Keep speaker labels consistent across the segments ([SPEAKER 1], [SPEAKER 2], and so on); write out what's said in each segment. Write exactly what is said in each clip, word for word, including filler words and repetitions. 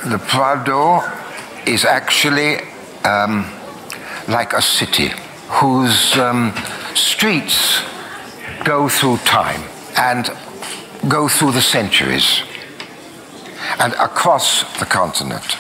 [SPEAKER 1] The Prado is actually um, like a city whose um, streets go through time and go through the centuries and across the continent.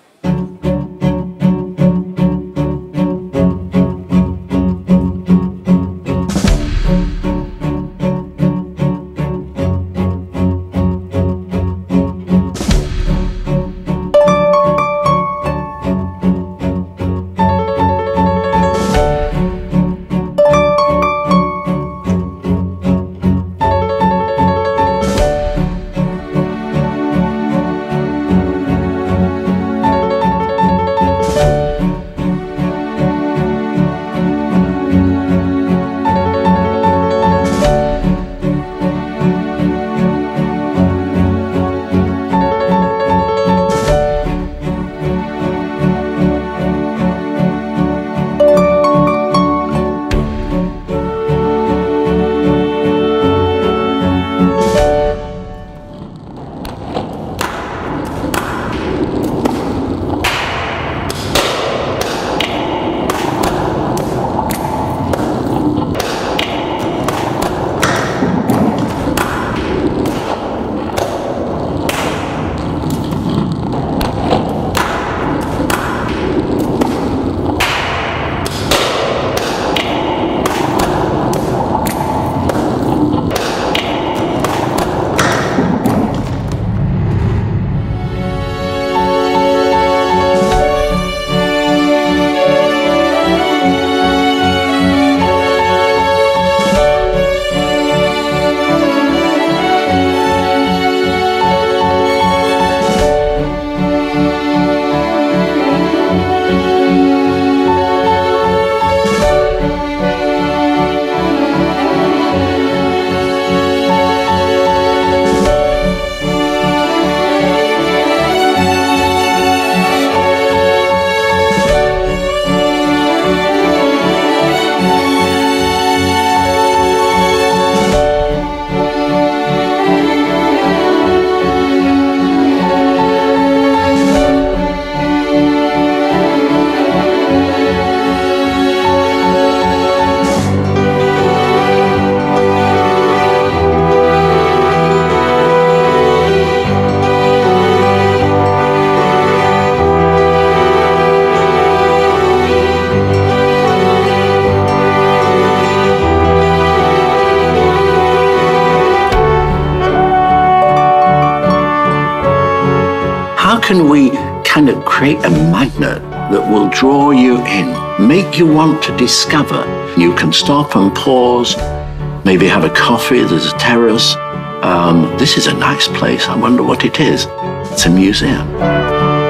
[SPEAKER 2] How can we kind of create a magnet that will draw you in, make you want to discover? You can stop and pause, maybe have a coffee, there's a terrace. Um, this is a nice place, I wonder what it is. It's a museum.